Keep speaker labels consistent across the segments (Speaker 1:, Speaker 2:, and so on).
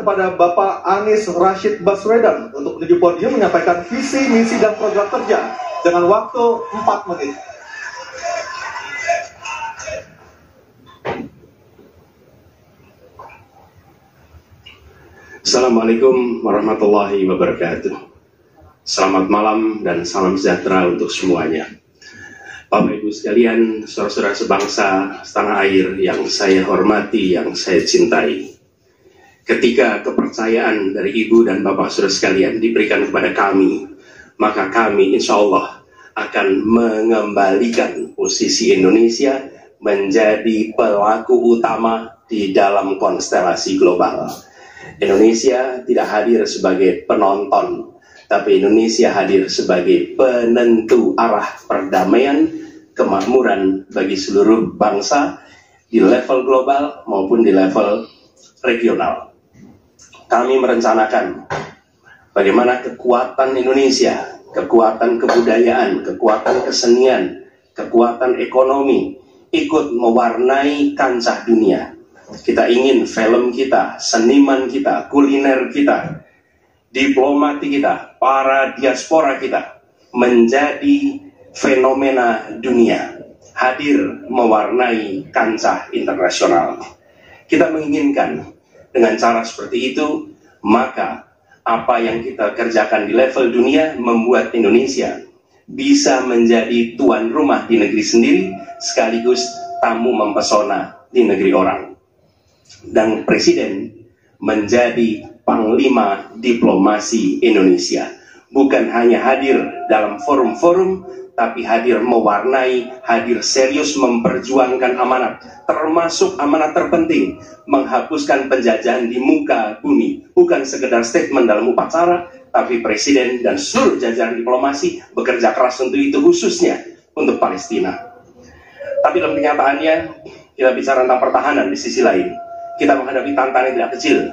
Speaker 1: kepada Bapak Anies Rashid Baswedan untuk menuju podium menyampaikan visi, misi, dan program kerja dengan waktu 4 menit.
Speaker 2: Assalamualaikum warahmatullahi wabarakatuh. Selamat malam dan salam sejahtera untuk semuanya. Bapak Ibu sekalian, saudara-saudara sebangsa setanah air yang saya hormati, yang saya cintai. Ketika kepercayaan dari Ibu dan Bapak saudara sekalian diberikan kepada kami, maka kami insya Allah akan mengembalikan posisi Indonesia menjadi pelaku utama di dalam konstelasi global. Indonesia tidak hadir sebagai penonton, tapi Indonesia hadir sebagai penentu arah perdamaian, kemakmuran bagi seluruh bangsa di level global maupun di level regional. Kami merencanakan bagaimana kekuatan Indonesia, kekuatan kebudayaan, kekuatan kesenian, kekuatan ekonomi ikut mewarnai kancah dunia. Kita ingin film kita, seniman kita, kuliner kita, diplomati kita, para diaspora kita menjadi fenomena dunia, hadir mewarnai kancah internasional. Kita menginginkan dengan cara seperti itu, maka apa yang kita kerjakan di level dunia membuat Indonesia bisa menjadi tuan rumah di negeri sendiri, sekaligus tamu mempesona di negeri orang. Dan Presiden menjadi panglima diplomasi Indonesia, bukan hanya hadir dalam forum-forum, tapi hadir mewarnai, hadir serius memperjuangkan amanat, termasuk amanat terpenting, menghapuskan penjajahan di muka bumi. Bukan sekedar statement dalam upacara, tapi Presiden dan seluruh jajaran diplomasi bekerja keras untuk itu, khususnya untuk Palestina. Tapi dalam kenyataannya, kita bicara tentang pertahanan di sisi lain. Kita menghadapi tantangan yang tidak kecil.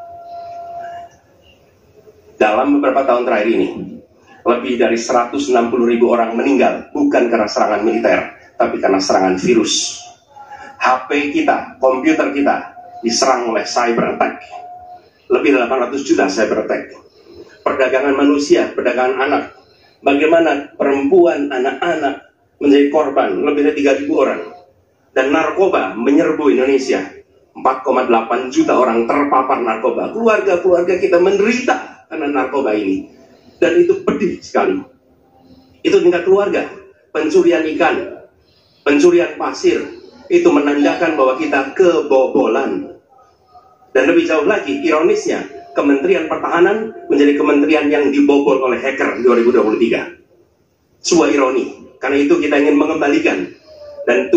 Speaker 2: Dalam beberapa tahun terakhir ini, lebih dari 160.000 orang meninggal, bukan karena serangan militer, tapi karena serangan virus. HP kita, komputer kita, diserang oleh cyber attack. Lebih dari 800 juta cyber attack. Perdagangan manusia, perdagangan anak. Bagaimana perempuan, anak-anak menjadi korban, lebih dari 3.000 orang. Dan narkoba menyerbu Indonesia. 4,8 juta orang terpapar narkoba. Keluarga-keluarga kita menderita karena narkoba ini. Dan itu pedih sekali. Itu tingkat keluarga. Pencurian ikan, pencurian pasir, itu menandakan bahwa kita kebobolan. Dan lebih jauh lagi, ironisnya, Kementerian Pertahanan menjadi kementerian yang dibobol oleh hacker 2023. Sebuah ironi. Karena itu kita ingin mengembalikan. Dan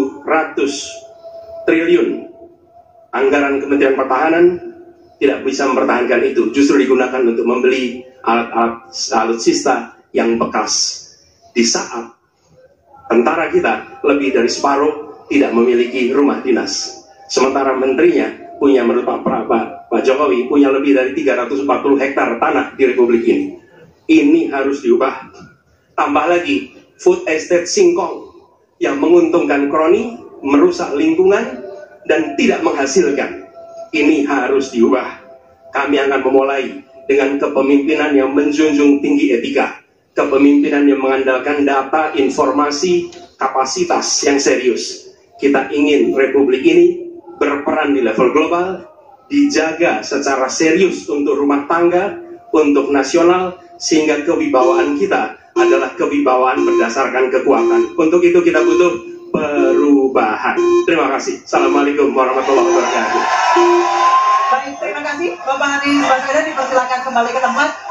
Speaker 2: 700 triliun anggaran Kementerian Pertahanan tidak bisa mempertahankan itu, justru digunakan untuk membeli alat alutsista yang bekas. Di saat tentara kita lebih dari separuh tidak memiliki rumah dinas, sementara menterinya punya, menurut Pak Jokowi, punya lebih dari 340 hektar tanah di Republik ini. Ini harus diubah. Tambah lagi food estate singkong yang menguntungkan kroni, merusak lingkungan, dan tidak menghasilkan. Ini harus diubah. Kami akan memulai dengan kepemimpinan yang menjunjung tinggi etika, kepemimpinan yang mengandalkan data, informasi, kapasitas yang serius. Kita ingin Republik ini berperan di level global, dijaga secara serius untuk rumah tangga, untuk nasional, sehingga kewibawaan kita adalah kewibawaan berdasarkan kekuatan. Untuk itu kita butuh perubahan. Terima kasih. Assalamualaikum warahmatullahi wabarakatuh.
Speaker 3: Baik, terima kasih Bapak Anies Baswedan, dipersilakan kembali ke tempat.